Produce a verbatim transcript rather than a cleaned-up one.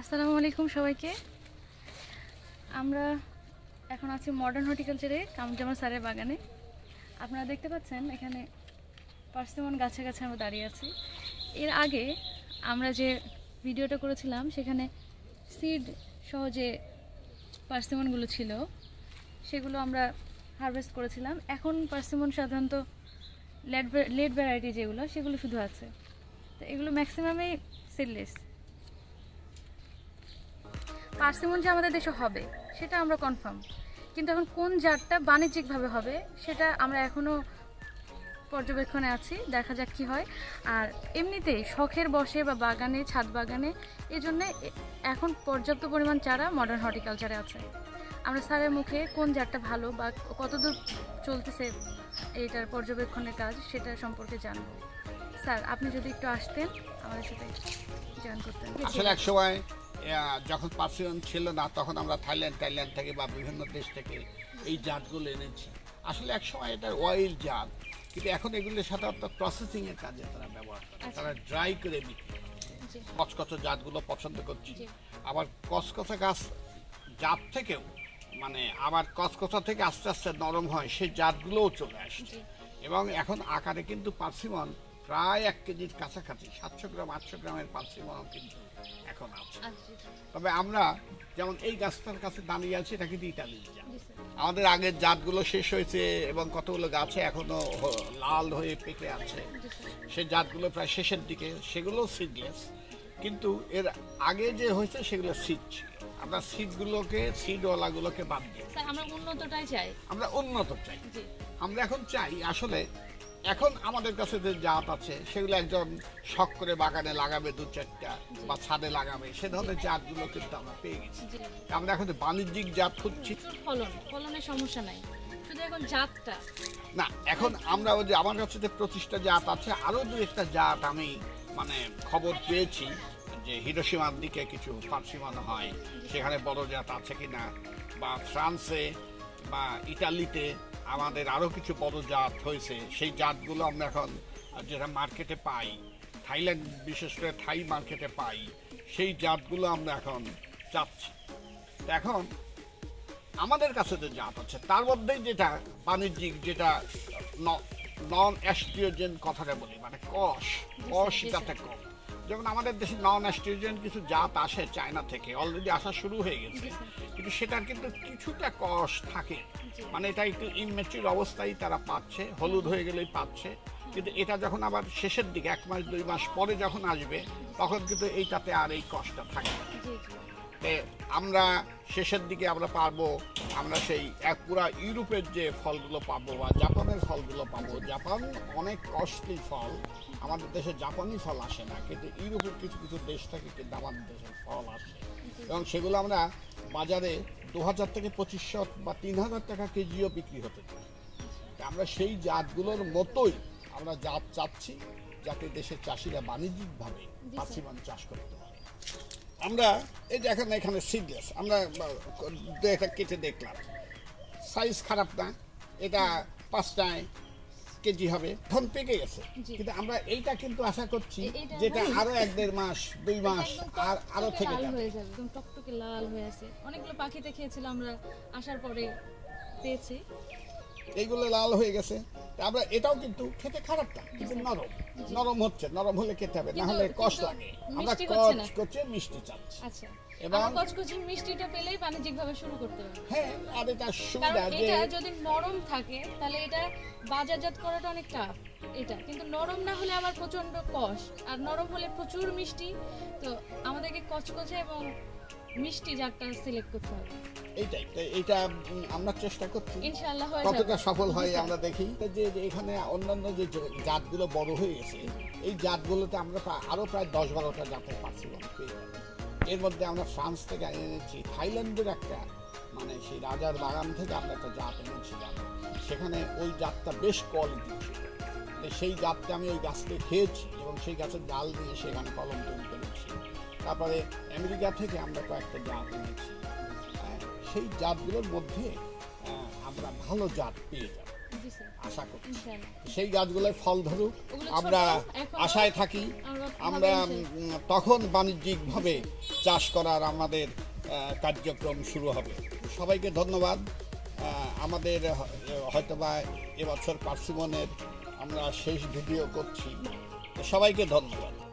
আসসালামু আলাইকুম সবাইকে। আমরা এখন আছি মডার্ন হর্টিকালচারে, কামরুজ্জামান স্যারের বাগানে। আপনারা দেখতে পাচ্ছেন এখানে পার্সিমন গাছে গাছে আমরা দাঁড়িয়ে আছি। এর আগে আমরা যে ভিডিওটা করেছিলাম সেখানে সিড সহ যে পার্সিমনগুলো ছিল সেগুলো আমরা হারভেস্ট করেছিলাম। এখন পার্সিমন সাধারণত লেট লেট ভ্যারাইটি যেগুলো সেগুলো শুধু আছে, তো এগুলো ম্যাক্সিমামই সিডলেস। পার্সিমন যে আমাদের দেশে হবে সেটা আমরা কনফার্ম, কিন্তু এখন কোন জাতটা বাণিজ্যিকভাবে হবে সেটা আমরা এখনও পর্যবেক্ষণে আছি, দেখা যাক কী হয়। আর এমনিতেই শখের বসে বা বাগানে, ছাদ বাগানে, এই জন্যে এখন পর্যাপ্ত পরিমাণ চারা মডার্ন হর্টিকালচারে আছে। আমরা স্যারের মুখে কোন জাতটা ভালো বা কতদূর চলতেছে এইটার পর্যবেক্ষণের কাজ সেটা সম্পর্কে জানবো। স্যার, আপনি যদি একটু আসতেন আমাদের সাথে জয়েন করতেন। আসলে এক সময় যখন পার্সিমন ছিল না তখন আমরা থাইল্যান্ড থাইল্যান্ড থেকে বা বিভিন্ন দেশ থেকে এই জাতগুলো এনেছি। আসলে এক সময় এটা অয়েল জাত, কিন্তু এখন এগুলো সাধারণত প্রসেসিং এর কাজে তারা ব্যবহার করে, তারা ড্রাই করে বিক্রি করে। কচকচা জাতগুলো পছন্দ করছি, আবার কচকচা গাছ জাত থেকেও মানে আবার কচকচা থেকে আস্তে আস্তে নরম হয় সেই জাতগুলোও চলে আসছে। এবং এখন আকারে কিন্তু পার্সিমন প্রায় এক কেজির কাছাকাছি, সাতশো গ্রাম আটশো গ্রামের পার্সিমন কিন্তু এখন আছে। তবে আমরা যেমন এই গাছটার কাছে দাঁড়িয়ে আছি, এটা কিন্তু ইটালির জাত। আমাদের আগের জাতগুলো শেষ হয়েছে এবং কতগুলো গাছে এখনো লাল হয়ে পেকে আছে, সেই জাতগুলো প্রায় শেষের দিকে, সেগুলো সিডলেস। কিন্তু এর আগে যে হয়েছে সেগুলো সিড ছিল। আমরা সিডগুলোকে সিডওয়ালাগুলোকে বাদ দিই, আমরা উন্নতটাই চাই, আমরা উন্নত চাই। আমরা এখন চাই আসলে এখন আমাদের কাছে যে জাত আছে সেগুলো একজন শখ করে বাগানে লাগাবে, দু চারটা বা ছাদে লাগাবে, সে ধরনের জাতগুলো কিন্তু আমরা পেয়ে গেছি। আমরা এখন বাণিজ্যিক জাত খুঁজছি। ফলন ফলনের সমস্যা নাই, শুধু এখন জাতটা না। এখন আমরা ওই যে আমার কাছে যে পঁচিশটা জাত আছে, আরো দু একটা জাত আমি মানে খবর পেয়েছি যে হিরোশিমার দিকে কিছু পার্সিমন হয়, সেখানে বড় জাত আছে কিনা, বা ফ্রান্সে বা ইটালিতে আমাদের আরও কিছু বড় জাত হয়েছে, সেই জাতগুলো আমরা এখন যেটা মার্কেটে পাই, থাইল্যান্ড বিশেষ করে থাই মার্কেটে পাই, সেই জাতগুলো আমরা এখন চাচ্ছি। এখন আমাদের কাছে যে জাত আছে তার মধ্যেই যেটা বাণিজ্যিক, যেটা নন অ্যাস্ট্রিওজেন কথাটা বলি, মানে কষ কষ যাতে কম। যেমন আমাদের দেশে নন অ্যাস্ট্রিওজেন কিছু জাত আসে চায়না থেকে, অলরেডি আসা শুরু হয়ে গেছে, কিন্তু সেটার কিন্তু কিছুটা কষ থাকে, মানে এটা একটু ইনম্যাচিউর অবস্থায় তারা পাচ্ছে, হলুদ হয়ে গেলেই পাচ্ছে। কিন্তু এটা যখন আবার শেষের দিকে এক মাস দুই মাস পরে যখন আসবে তখন কিন্তু এইটাতে আর এই কষ্টটা থাকে না। আমরা শেষের দিকে আমরা পারবো, আমরা সেই এক পুরা ইউরোপের যে ফলগুলো পাবো বা জাপানের ফলগুলো পাবো। জাপান অনেক কস্টলি ফল, আমাদের দেশে জাপানি ফল আসে না, কিন্তু ইউরোপের কিছু কিছু দেশ থেকে কিন্তু আমাদের দেশের ফল আসে, এবং সেগুলো আমরা বাজারে দু হাজার থেকে পঁচিশশো বা তিন হাজার টাকা কেজিও বিক্রি হতে পারে। আমরা সেই জাতগুলোর মতোই আমরা জাত চাচ্ছি, যাতে দেশের চাষিরা বাণিজ্যিকভাবে পার্সিমন চাষ করতে পারে। আমরা এই যে এখন এখানে সিডলেস, আমরা এটা কেটে দেখলাম, সাইজ খারাপ না, এটা পাঁচটায় কেজি হবে, এখন পেকে গেছে। কিন্তু আমরা এইটা কিন্তু আশা করছি যেটা আরো এক দেড় মাস দুই মাস আর আরো থেকে লাল হয়ে যাবে, একদম টকটকে লাল হয়ে আছে। অনেকগুলো পাখিতে খেয়েছিলাম আমরা, আসার পরে পেয়েছি এইগুলো লাল হয়ে গেছে। আমরা এটাও কিন্তু খেতে খারাপ না, কিন্তু নরম নরম হচ্ছে, নরম হলে খেতে হবে, না হলে কষ্ট লাগে। আমরা কচকচে মিষ্টি চাচ্ছি। আচ্ছা, এবং কচকচে মিষ্টিটা পেলেই বাণিজ্যিকভাবে শুরু করতে হবে। হ্যাঁ, আর এটা সুবিধা যে এটা যদি নরম থাকে তাহলে এটা বাজারজাত করাটা অনেক টাফ। এটা কিন্তু নরম না হলে আবার প্রচন্ড কষ, আর নরম হলে প্রচুর মিষ্টি। তো আমাদেরকে কচকচে এবং মিষ্টি জাতটা সিলেক্ট করতে হবে। এইটাই এইটা আমরা চেষ্টা করছি, ইনশাআল্লাহ কতটা সফল হয় আমরা দেখি। যে এখানে অন্যান্য যে জাতগুলো বড় হয়ে গেছে, এই জাতগুলোতে আমরা আরো প্রায় দশ বারোটা জাতের পার্সিমন পেয়ে যাই। এর মধ্যে আমরা ফ্রান্স থেকে এনেছি, থাইল্যান্ডের একটা মানে সেই রাজার বাগান থেকে আমরা একটা জাত এনেছিলাম, সেখানে ওই জাতটা বেশ কোয়ালিটি ছিল। সেই জাতটা আমি ওই গাছকে খেয়েছি এবং সেই গাছের ডাল দিয়ে সেখানে কলম তৈরি করেছি। তারপরে আমেরিকা থেকে আমরা কয়েকটা জাত এনেছি, সেই জাতগুলোর মধ্যে আমরা ভালো জাত পেয়ে যাব। জি স্যার, আশা করছি ইনশাআল্লাহ। সেই গাছগুলোর ফল ধরুক, ওগুলো আমরা ছোট, এখনো আশায় থাকি। আমরা আমরা হবে উম, তখন বাণিজ্যিকভাবে চাষ করার আমাদের আহ, কার্যক্রম শুরু হবে। সবাইকে ধন্যবাদ। আহ, আমাদের হ- হয়তোবা এবছর পার্সিমনের আমরা শেষ ভিডিও করছি। সবাইকে ধন্যবাদ।